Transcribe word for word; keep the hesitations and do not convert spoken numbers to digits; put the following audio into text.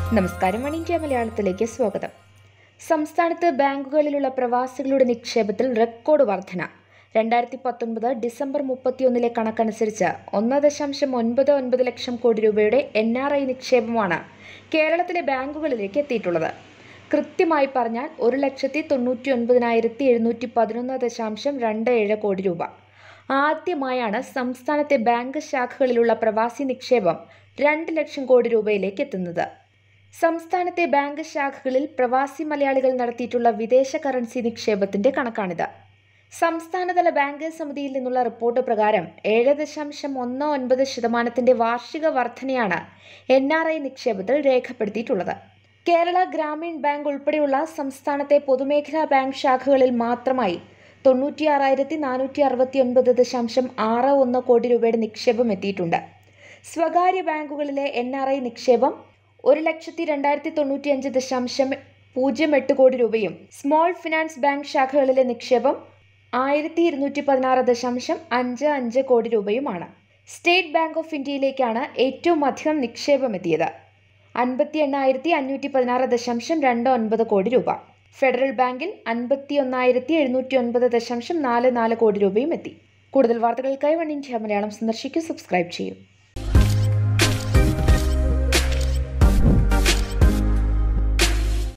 നമസ്കാരം, ഒണൈൻഡിയ മലയാളത്തിലേക്ക് സ്വാഗതം. സംസ്ഥാനത്ത് ബാങ്കുകളിലുള്ള പ്രവാസികളുടെ നിക്ഷേപത്തിൽ റെക്കോർഡ് വർധന. രണ്ടായിരത്തി പത്തൊൻപത് ഡിസംബർ മുപ്പത്തിയൊന്നിലെ കണക്കനുസരിച്ച് ഒന്ന് ദശാംശം ഒൻപത് ഒൻപത് ലക്ഷം കോടി രൂപയുടെ എൻ ആർ ഐ നിക്ഷേപമാണ് കേരളത്തിലെ ബാങ്കുകളിലേക്ക് എത്തിയിട്ടുള്ളത്. കൃത്യമായി പറഞ്ഞാൽ ഒരു ലക്ഷത്തി തൊണ്ണൂറ്റി ഒൻപതിനായിരത്തി എഴുന്നൂറ്റി പതിനൊന്ന് ദശാംശം രണ്ട് ഏഴ് കോടി രൂപ. ആദ്യമായാണ് സംസ്ഥാനത്തെ ബാങ്ക് ശാഖകളിലുള്ള പ്രവാസി നിക്ഷേപം രണ്ട് ലക്ഷം കോടി രൂപയിലേക്ക് എത്തുന്നത്. സംസ്ഥാനത്തെ ബാങ്ക് ശാഖകളിൽ പ്രവാസി മലയാളികൾ നടത്തിയിട്ടുള്ള വിദേശ കറൻസി നിക്ഷേപത്തിന്റെ കണക്കാണിത്. സംസ്ഥാനതല ബാങ്കേഴ്സ് സമിതിയിൽ നിന്നുള്ള റിപ്പോർട്ട് പ്രകാരം ഏഴ് ദശാംശം ഒന്ന് ഒൻപത് ശതമാനത്തിന്റെ വാർഷിക വർധനയാണ് എൻ ആർ ഐ നിക്ഷേപത്തിൽ രേഖപ്പെടുത്തിയിട്ടുള്ളത്. കേരള ഗ്രാമീൺ ബാങ്ക് ഉൾപ്പെടെയുള്ള സംസ്ഥാനത്തെ പൊതുമേഖലാ ബാങ്ക് ശാഖകളിൽ മാത്രമായി തൊണ്ണൂറ്റിയാറായിരത്തി നാനൂറ്റി അറുപത്തി ഒൻപത് ദശാംശം ആറ് ഒന്ന് കോടി രൂപയുടെ നിക്ഷേപം എത്തിയിട്ടുണ്ട്. സ്വകാര്യ ബാങ്കുകളിലെ എൻ ആർ ഐ നിക്ഷേപം ഒരു ലക്ഷത്തി രണ്ടായിരത്തി തൊണ്ണൂറ്റി അഞ്ച് ദശാംശം പൂജ്യം എട്ട് കോടി രൂപയും സ്മോൾ ഫിനാൻസ് ബാങ്ക് ശാഖകളിലെ നിക്ഷേപം ആയിരത്തി ഇരുന്നൂറ്റി പതിനാറ് ദശാംശം അഞ്ച് അഞ്ച് കോടി രൂപയുമാണ്. സ്റ്റേറ്റ് ബാങ്ക് ഓഫ് ഇന്ത്യയിലേക്കാണ് ഏറ്റവും അധികം നിക്ഷേപം എത്തിയത്. അൻപത്തി എണ്ണായിരത്തി അഞ്ഞൂറ്റി പതിനാറ് ദശാംശം രണ്ട് ഒൻപത് കോടി രൂപ. ഫെഡറൽ ബാങ്കിൽ അൻപത്തി ഒന്നായിരത്തി എഴുന്നൂറ്റി ഒൻപത് ദശാംശം നാല് നാല് കോടി രൂപയും എത്തി. കൂടുതൽ വാർത്തകൾക്കായി ഒണൈൻഡിയ മലയാളം സന്ദർശിക്കൂ, സബ്സ്ക്രൈബ് ചെയ്യൂ.